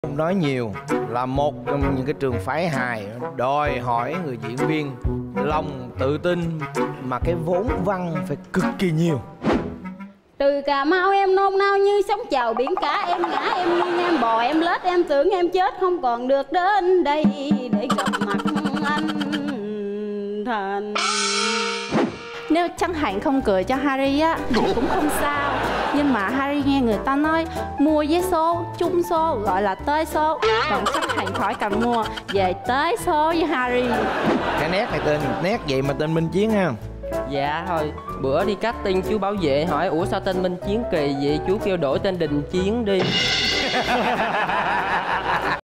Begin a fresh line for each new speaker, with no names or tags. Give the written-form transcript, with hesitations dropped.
Không nói nhiều là một trong những cái trường phái hài đòi hỏi người diễn viên lòng tự tin mà cái vốn văn phải cực kỳ nhiều.
Từ Cà Mau em nôn nao như sóng chào biển cả, em ngã em nghiêng em bò em lết, em tưởng em chết không còn được đến đây để gặp mặt anh Thành.
Nếu Trấn Thành không cười cho Harry á thì cũng không sao. Nhưng mà Harry nghe người ta nói mua vé số, trúng số gọi là tới số. Còn Trấn Thành khỏi cần mua, về tới số với Harry.
Cái nét này tên nét vậy mà tên Minh Chiến ha.
Dạ thôi, bữa đi casting chú bảo vệ hỏi ủa sao tên Minh Chiến kỳ vậy, chú kêu đổi tên Đình Chiến đi.